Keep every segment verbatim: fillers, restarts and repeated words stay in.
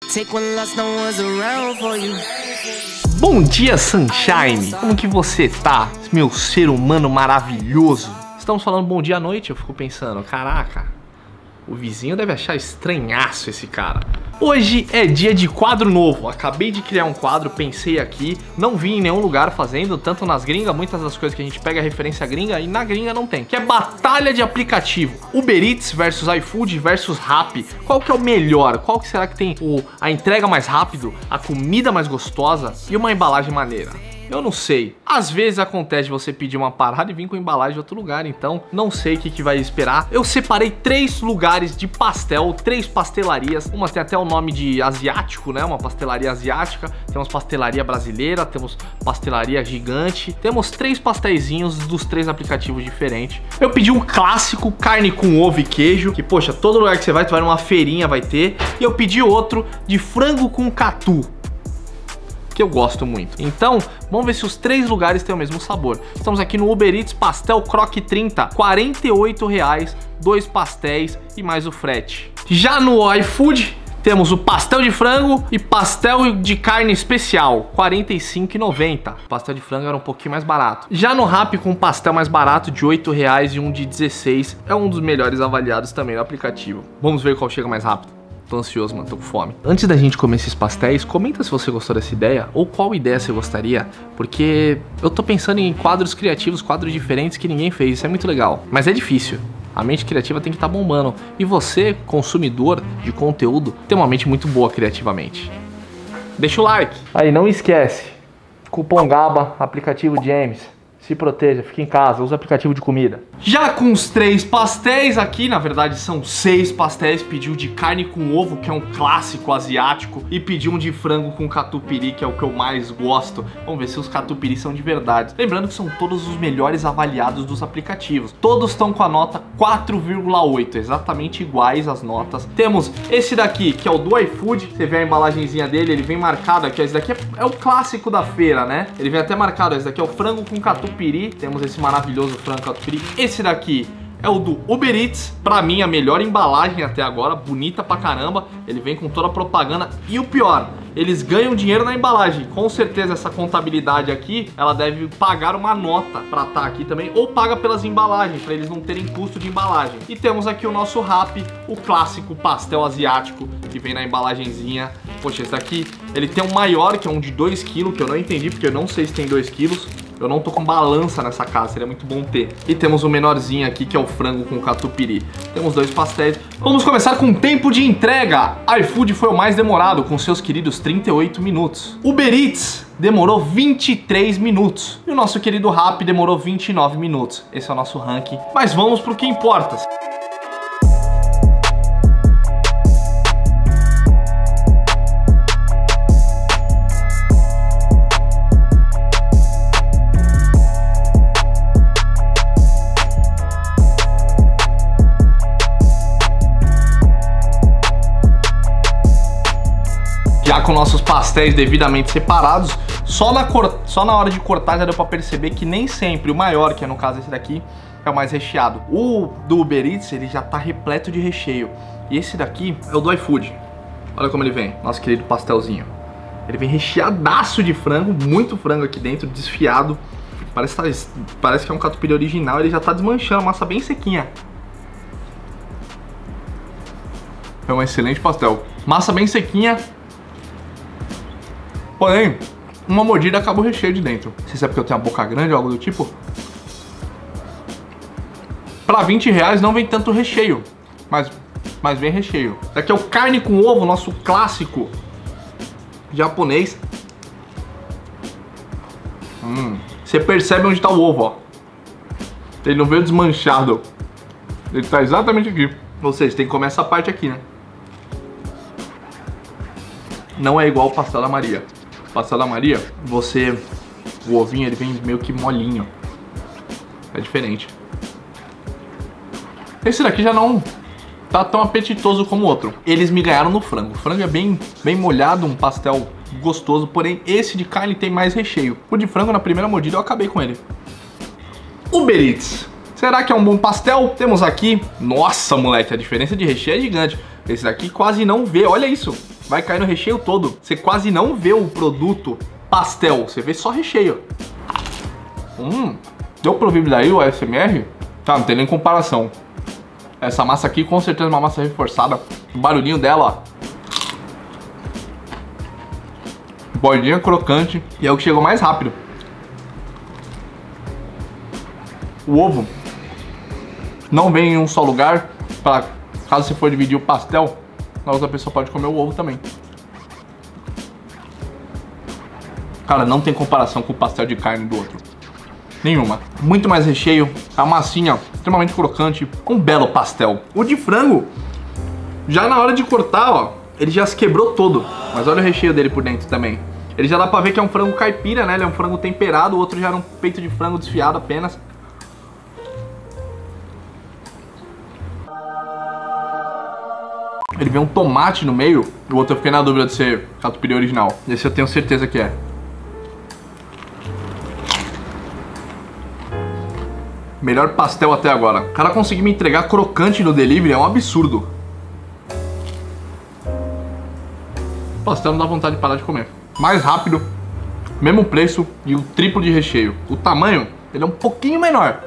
Bom dia, Sunshine! Como que você tá, meu ser humano maravilhoso? Estamos falando bom dia à noite, eu fico pensando, caraca, o vizinho deve achar estranhaço esse cara. Hoje é dia de quadro novo, acabei de criar um quadro, pensei aqui, não vi em nenhum lugar fazendo, tanto nas gringas, muitas das coisas que a gente pega é referência gringa e na gringa não tem, que é batalha de aplicativo. Uber Eats versus iFood versus Rappi, qual que é o melhor? Qual que será que tem o, a entrega mais rápido, a comida mais gostosa e uma embalagem maneira? Eu não sei. Às vezes acontece de você pedir uma parada e vir com embalagem de outro lugar, então não sei o que, que vai esperar. Eu separei três lugares de pastel, três pastelarias. Uma tem até o nome de asiático, né? Uma pastelaria asiática. Temos pastelaria brasileira, temos pastelaria gigante. Temos três pastéisinhos dos três aplicativos diferentes. Eu pedi um clássico, carne com ovo e queijo, que poxa, todo lugar que você vai, tu vai numa feirinha, vai ter. E eu pedi outro de frango com catu, que eu gosto muito. Então, vamos ver se os três lugares têm o mesmo sabor. Estamos aqui no Uber Eats, pastel croque trinta, quarenta e oito reais, dois pastéis e mais o frete. Já no iFood, temos o pastel de frango e pastel de carne especial, quarenta e cinco reais e noventa centavos. O pastel de frango era um pouquinho mais barato. Já no Rappi, com um pastel mais barato de oito reais e um de dezesseis, é um dos melhores avaliados também no aplicativo. Vamos ver qual chega mais rápido. Tô ansioso, mano, tô com fome. Antes da gente comer esses pastéis, comenta se você gostou dessa ideia ou qual ideia você gostaria, porque eu tô pensando em quadros criativos, quadros diferentes que ninguém fez, isso é muito legal. Mas é difícil, a mente criativa tem que estar bombando. E você, consumidor de conteúdo, tem uma mente muito boa criativamente. Deixa o like. Aí, não esquece, cupom GABA, aplicativo James. Se proteja, fique em casa, usa aplicativo de comida. Já com os três pastéis aqui, na verdade são seis pastéis, pediu de carne com ovo, que é um clássico asiático, e pediu um de frango com catupiry, que é o que eu mais gosto. Vamos ver se os catupiry são de verdade. Lembrando que são todos os melhores avaliados dos aplicativos. Todos estão com a nota quatro vírgula oito, exatamente iguais as notas. Temos esse daqui, que é o do iFood, você vê a embalagenzinha dele, ele vem marcado aqui, esse daqui é, é o clássico da feira, né? Ele vem até marcado, esse daqui é o frango com catupiry. Temos esse maravilhoso frango catupiry. Esse daqui é o do Uber Eats, pra mim a melhor embalagem até agora, bonita pra caramba. Ele vem com toda a propaganda e o pior, eles ganham dinheiro na embalagem. Com certeza essa contabilidade aqui, ela deve pagar uma nota pra estar aqui também, ou paga pelas embalagens, pra eles não terem custo de embalagem. E temos aqui o nosso Rappi, o clássico pastel asiático, que vem na embalagenzinha. Poxa, esse daqui, ele tem um maior, que é um de dois quilos, que eu não entendi, porque eu não sei se tem dois quilos. Eu não tô com balança nessa casa, seria muito bom ter. E temos o menorzinho aqui, que é o frango com catupiry. Temos dois pastéis. Vamos começar com o tempo de entrega. iFood foi o mais demorado, com seus queridos trinta e oito minutos. Uber Eats demorou vinte e três minutos. E o nosso querido Rappi demorou vinte e nove minutos. Esse é o nosso ranking. Mas vamos pro que importa. Já com nossos pastéis devidamente separados, só na, cor... só na hora de cortar já deu pra perceber que nem sempre o maior, que é no caso esse daqui, é o mais recheado. O do Uber Eats, ele já tá repleto de recheio. E esse daqui é o do iFood. Olha como ele vem, nosso querido pastelzinho. Ele vem recheadaço de frango, muito frango aqui dentro, desfiado. Parece, tá... Parece que é um catupiry original, ele já tá desmanchando, massa bem sequinha. É um excelente pastel. Massa bem sequinha. Porém, uma mordida acaba o recheio de dentro. Não sei se é porque eu tenho a boca grande ou algo do tipo. Pra vinte reais não vem tanto recheio, mas, mas vem recheio. Daqui é o carne com ovo, nosso clássico japonês. Hum, você percebe onde tá o ovo, ó. Ele não veio desmanchado. Ele tá exatamente aqui. Ou seja, tem que comer essa parte aqui, né? Não é igual o pastel da Maria. Pastel da Maria, você, o ovinho, ele vem meio que molinho. É diferente. Esse daqui já não tá tão apetitoso como o outro. Eles me ganharam no frango. O frango é bem, bem molhado, um pastel gostoso. Porém, esse de carne tem mais recheio. O de frango, na primeira mordida, eu acabei com ele. Uber Eats. Será que é um bom pastel? Temos aqui... Nossa, moleque, a diferença de recheio é gigante. Esse daqui quase não vê, olha isso. vai cair no recheio todo. Você quase não vê o produto pastel, você vê só recheio. Hum, deu pra ouvir daí o A S M R? Tá, não tem nem comparação. Essa massa aqui com certeza é uma massa reforçada. O barulhinho dela, ó. Bordinha crocante. E é o que chegou mais rápido. O ovo não vem em um só lugar. Pra, caso você for dividir o pastel, a outra pessoa pode comer o ovo também. Cara, não tem comparação com o pastel de carne do outro. Nenhuma. Muito mais recheio. A massinha extremamente crocante. Um belo pastel. O de frango, já na hora de cortar, ó, ele já se quebrou todo. Mas olha o recheio dele por dentro também. Ele já dá pra ver que é um frango caipira, né? Ele é um frango temperado. O outro já era um peito de frango desfiado apenas. Ele vem um tomate no meio. O outro eu fiquei na dúvida de ser catupiry original. Esse eu tenho certeza que é. Melhor pastel até agora. O cara conseguir me entregar crocante no delivery é um absurdo. O pastel não dá vontade de parar de comer. Mais rápido, mesmo preço e o triplo de recheio. O tamanho, ele é um pouquinho menor,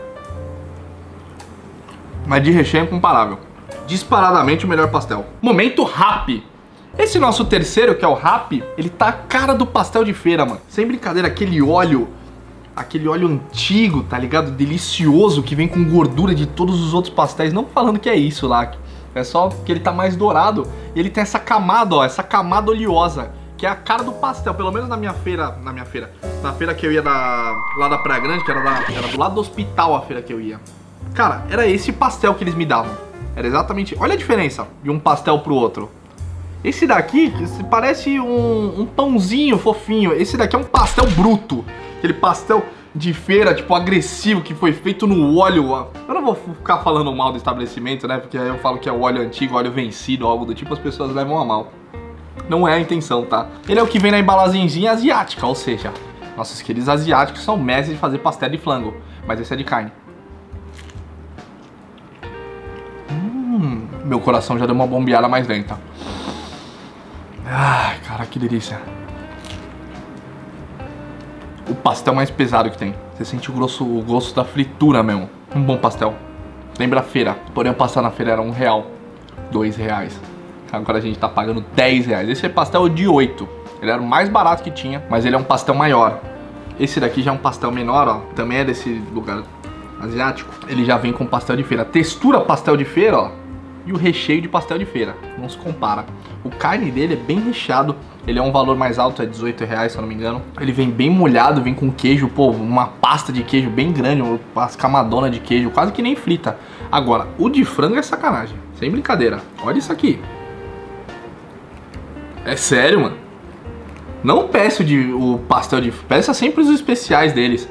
mas de recheio é incomparável. Disparadamente o melhor pastel. Momento Rappi. Esse nosso terceiro, que é o Rappi, ele tá a cara do pastel de feira, mano. Sem brincadeira, aquele óleo, aquele óleo antigo, tá ligado? Delicioso, que vem com gordura de todos os outros pastéis. Não falando que é isso lá, é só que ele tá mais dourado. E ele tem essa camada, ó, essa camada oleosa, que é a cara do pastel. Pelo menos na minha feira, na minha feira, na feira que eu ia da, lá da Praia Grande, que era, da, era do lado do hospital a feira que eu ia. Cara, era esse pastel que eles me davam. Era exatamente... Olha a diferença de um pastel pro outro. Esse daqui parece um, um pãozinho fofinho. Esse daqui é um pastel bruto. Aquele pastel de feira, tipo, agressivo, que foi feito no óleo. Eu não vou ficar falando mal do estabelecimento, né? Porque aí eu falo que é o óleo antigo, óleo vencido, algo do tipo, as pessoas levam a mal. Não é a intenção, tá? Ele é o que vem na embalagenzinha asiática, ou seja, nossos queridos asiáticos são mestres de fazer pastel de flango. Mas esse é de carne. Hum, meu coração já deu uma bombeada mais lenta. Ai, cara, que delícia. O pastel mais pesado que tem. Você sente o, grosso, o gosto da fritura mesmo. Um bom pastel. Lembra a feira. Porém, o pastel na feira era um real. Dois reais. Agora a gente tá pagando dez reais. Esse é pastel de oito. Ele era o mais barato que tinha, mas ele é um pastel maior. Esse daqui já é um pastel menor, ó. Também é desse lugar asiático. Ele já vem com pastel de feira. Textura pastel de feira, ó. E o recheio de pastel de feira. Não se compara. O carne dele é bem recheado. Ele é um valor mais alto, é dezoito reais, se eu não me engano. Ele vem bem molhado, vem com queijo, pô, uma pasta de queijo bem grande, uma camadona de queijo, quase que nem frita. Agora, o de frango é sacanagem. Sem brincadeira. Olha isso aqui. É sério, mano. Não peço de, o pastel de... Peça sempre os especiais deles.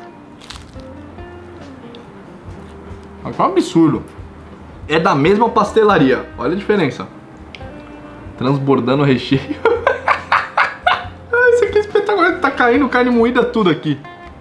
É um absurdo. É da mesma pastelaria. Olha a diferença. Transbordando o recheio. Isso aqui é espetacular. Tá caindo carne moída tudo aqui.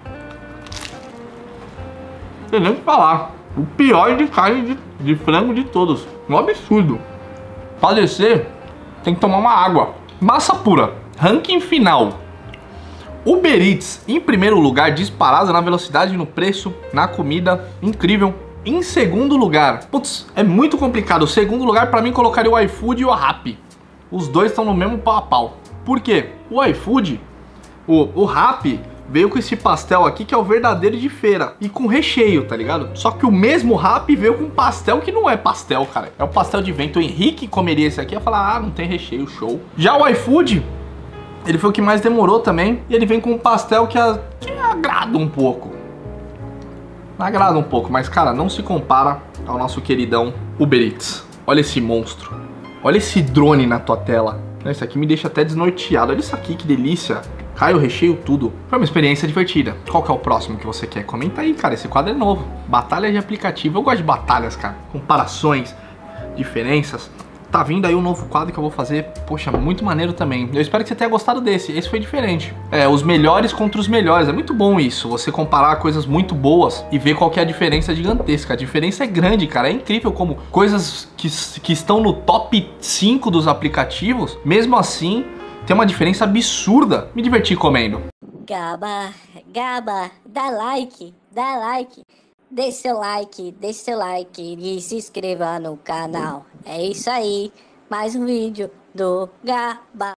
Não tem nem o que falar. O pior de carne de, de frango de todos. Um absurdo. Pra descer, tem que tomar uma água. Massa pura. Ranking final. Uber Eats em primeiro lugar, disparado na velocidade, no preço, na comida. Incrível. Em segundo lugar, putz, é muito complicado. O segundo lugar pra mim colocaria o iFood e o Rappi. Os dois estão no mesmo pau a pau. Por quê? O iFood, o, o Rappi veio com esse pastel aqui que é o verdadeiro de feira. E com recheio, tá ligado? Só que o mesmo Rappi veio com pastel que não é pastel, cara. É um pastel de vento. O Henrique comeria esse aqui e ia falar, ah, não tem recheio, show. Já o iFood, ele foi o que mais demorou também. E ele vem com um pastel que, a, que agrada um pouco. Agrada um pouco, mas cara, não se compara ao nosso queridão Uber Eats. Olha esse monstro. Olha esse drone na tua tela. Esse aqui me deixa até desnorteado. Olha isso aqui, que delícia. Cai o recheio, tudo. Foi uma experiência divertida. Qual que é o próximo que você quer? Comenta aí, cara. Esse quadro é novo. Batalha de aplicativo. Eu gosto de batalhas, cara. Comparações, diferenças. tá vindo aí um novo quadro que eu vou fazer, poxa, muito maneiro também. Eu espero que você tenha gostado desse, esse foi diferente. É, os melhores contra os melhores, é muito bom isso, você comparar coisas muito boas e ver qual que é a diferença gigantesca. A diferença é grande, cara, é incrível como coisas que, que estão no top cinco dos aplicativos, mesmo assim, tem uma diferença absurda. Me diverti comendo. Gaba, Gaba, dá like, dá like. Deixe seu like, deixe seu like e se inscreva no canal. É isso aí, mais um vídeo do Gaba.